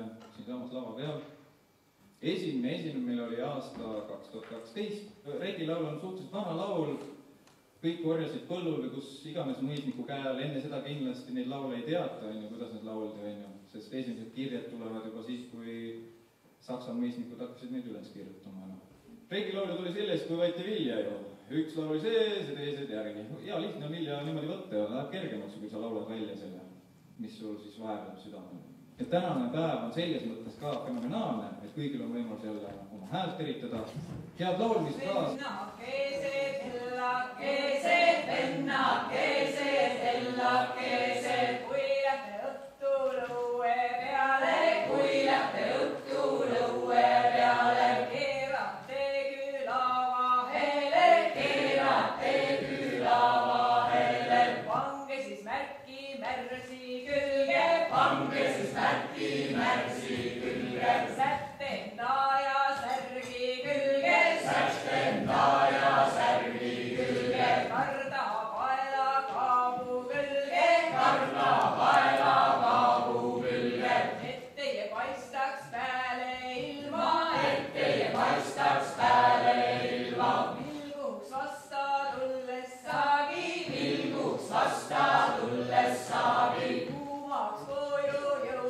siin samas lava peal. Esimene meil oli aasta 2012. Regilaul on suhteliselt vana laul, kõik korjasid põllule, kus iganes mõisniku käe all, enne seda kindlasti neid laule ei teata, kuidas need lauldi, sest esimesed kirjad tulevad juba siis, kui saksa mõisnikud hakkasid neid üles kirjutama. Regilaul tuli sellest, kui võeti vilja ju. Üks laul oli sees ja teised järgi. Ja lihtne vilja niimoodi võtta ja läheb kergemaks, kui sa laulad välja selle, mis sul siis vaevab südamel. Ja tänane päev on selles mõttes ka fenomenaalne, et kõigil on võimalus jälle oma häält eritada. Head laulmist ka. Pennakesed, kui lähte õhtulõue peale, keerate küla vahele, pange siis märki märsi külge, sättenda ja särgi külge, karda paela kaabu külge, et teie paistaks peale ilma, vilguks vasta tulles saagi, kuumaks koju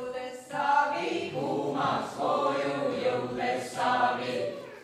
jõudes saagi.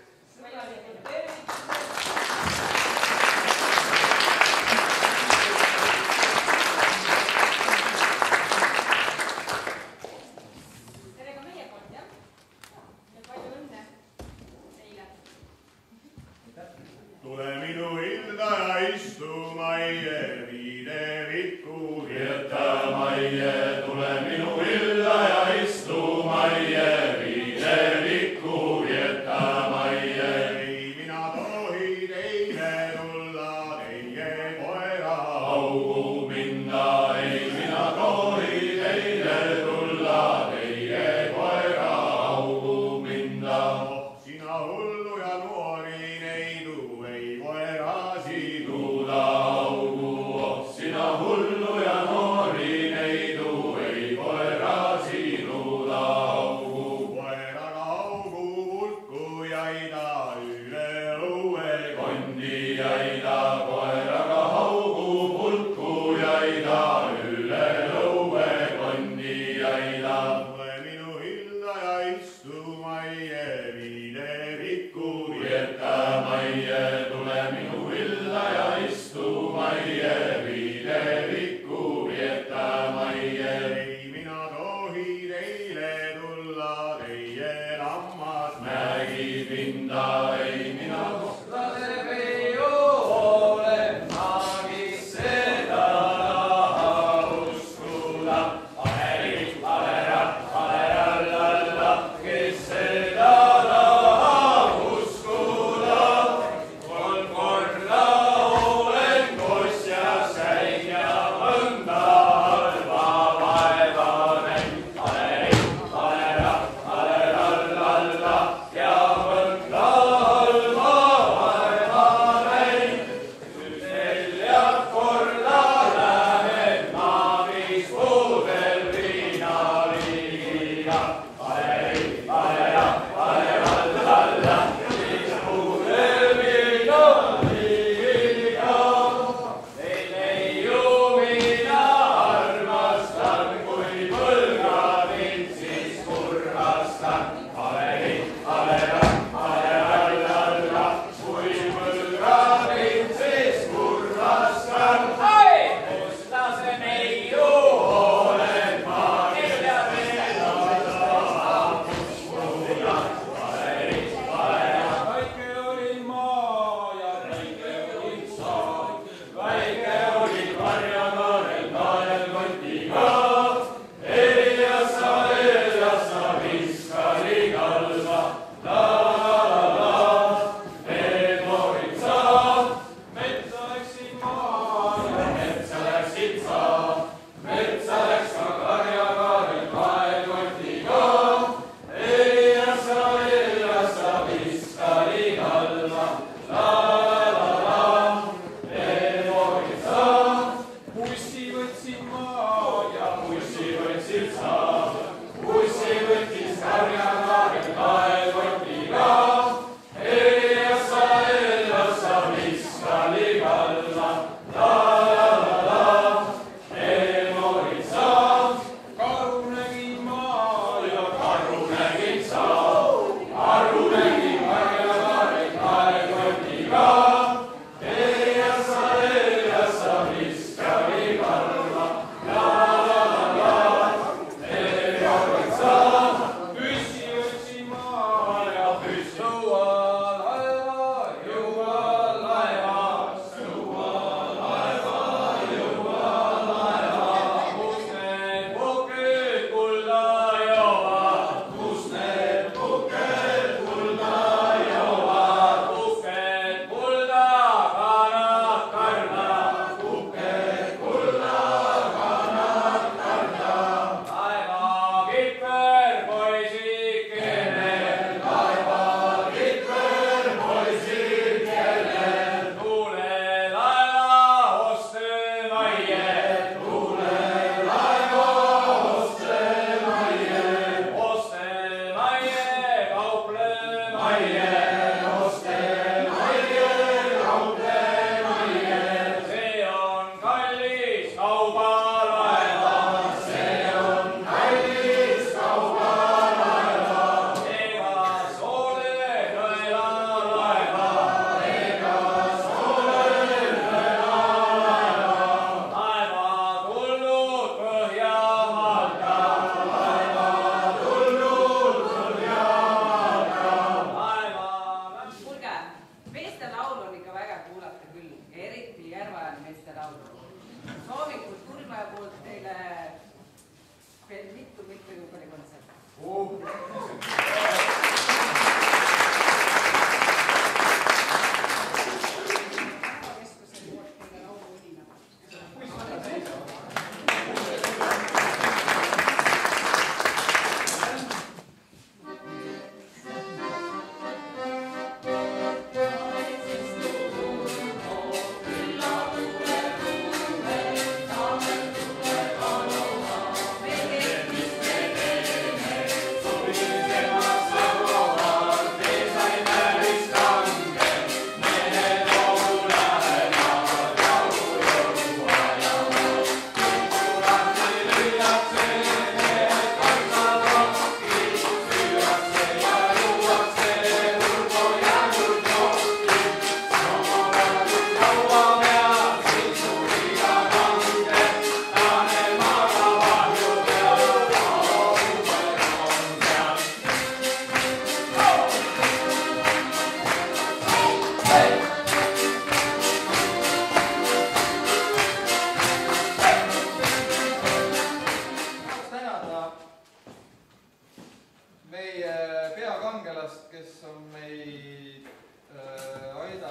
Tule minu hilda ja istu maie, viide vikku vietä maie. Tule minu hilda ja istu maie, viide vikku vietä maie. Ei minä tohi teile tulla, teie koera augu minna. Ei minä tohi teile tulla, teie koera augu minna. Sinä hullu ja nuori neidu, ei koerasi tuuda augu. Sinä hullu ja nuori neidu, ei koerasi tuuda augu. Koeraga augu pulku jäida, üle õue kondi jäida. Koeraga augu pulku jäida, üle õue kondi jäida. Tule minu hilda ja istu maie, viide vikku vietä maie. Tule minu hilda ja istu maie, viide vikku vietä maie. Ei minä tohi teile tulla, teie lammas mägi pinda. Ei minä kohta terve ju ole, maagis seda taha uskuda. Alerallalla, kes seda taha uskuda. Kolm korda olen kosjas käin ja mõnda halva vaeva näin. Alerallalla ja mõnda halva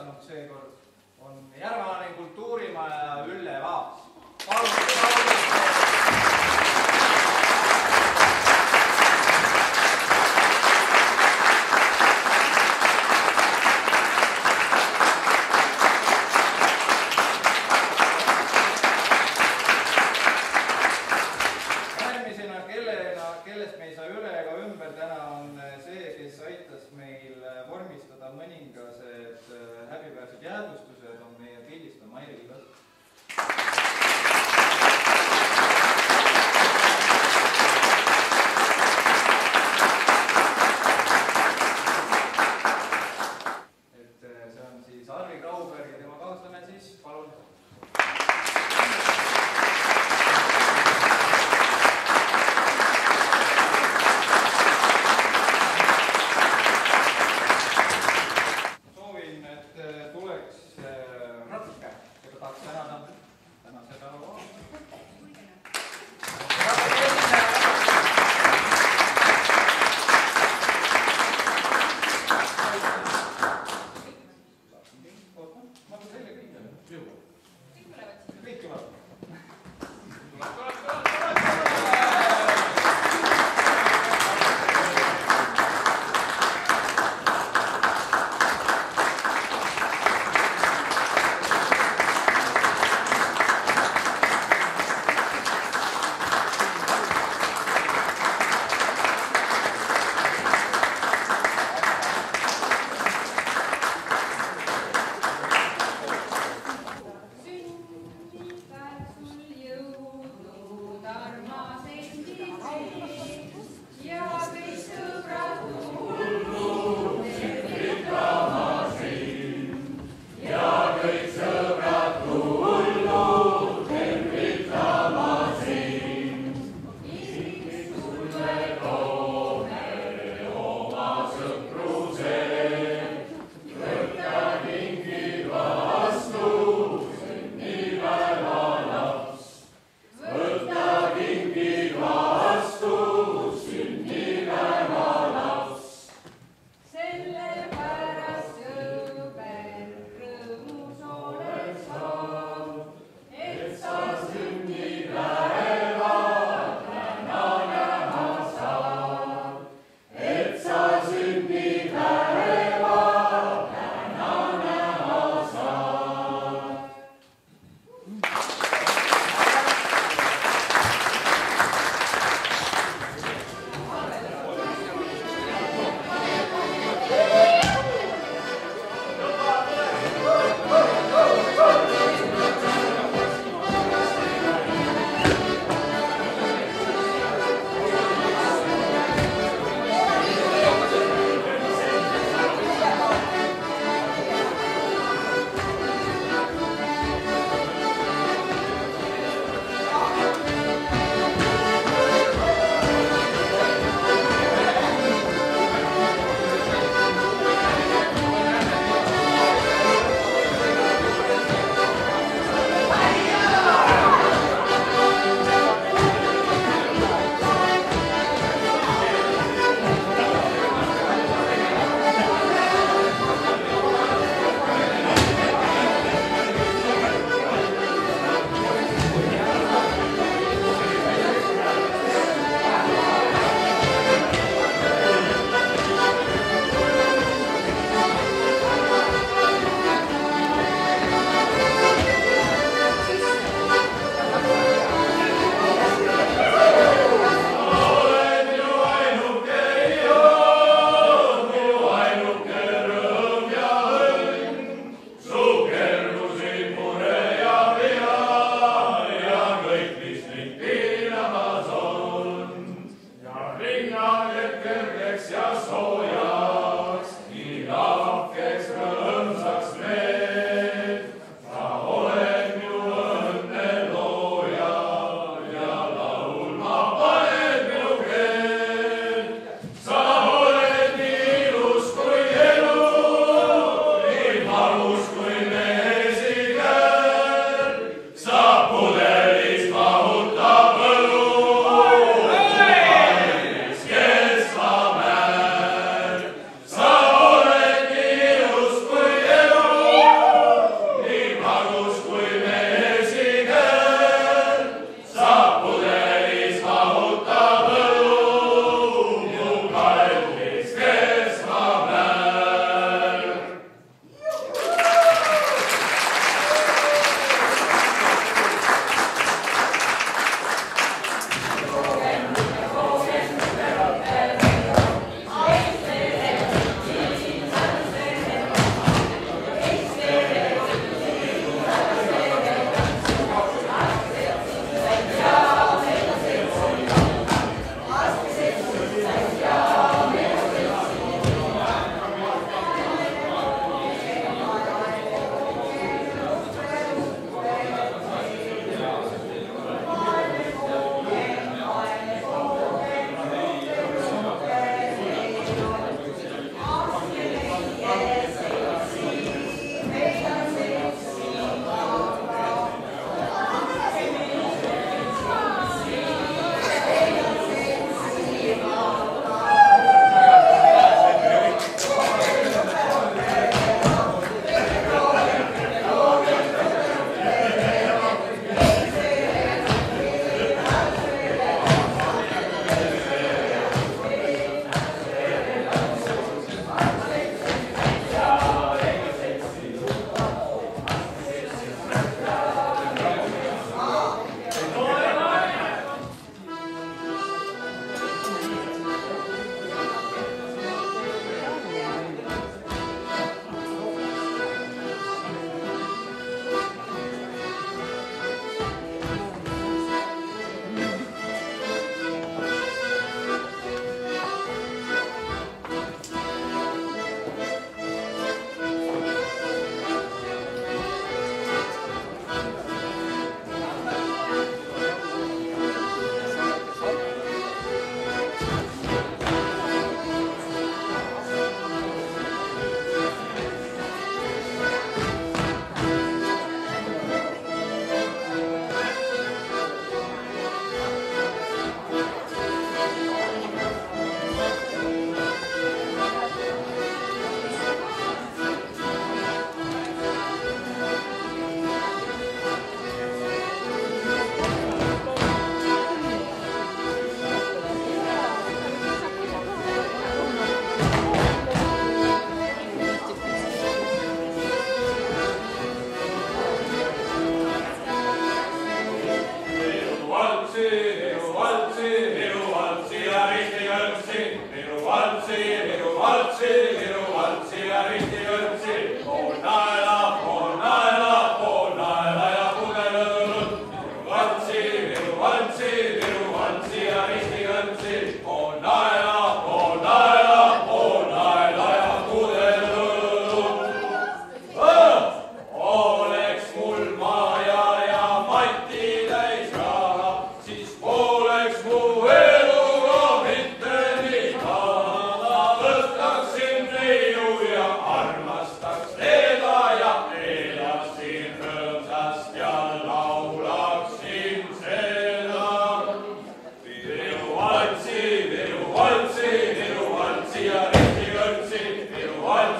külastajaks seekord on Järvani kultuurimaja Ülle Vaas. Kellest me ei saa üle ega ümber täna on see, kes aitas meil vormistada mõningased häbiväärsed jäädvustused, on meie pildistaja Mairi Liivas. Et see on siis Arvi Grauberg ja tema kaaslane siis, palun. Tahaks täna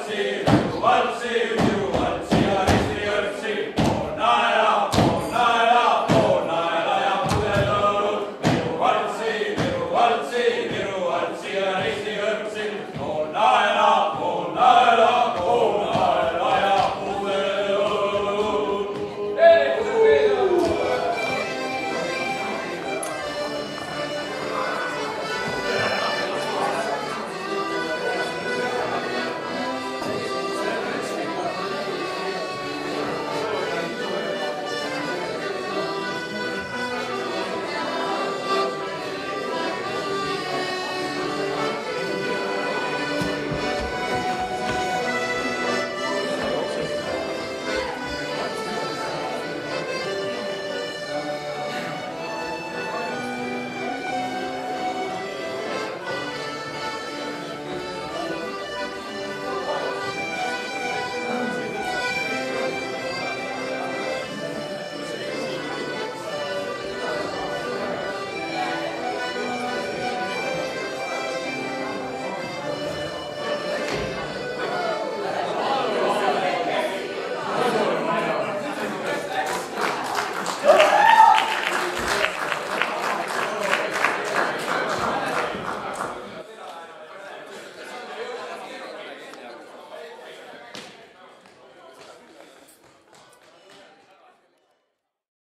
valtsi,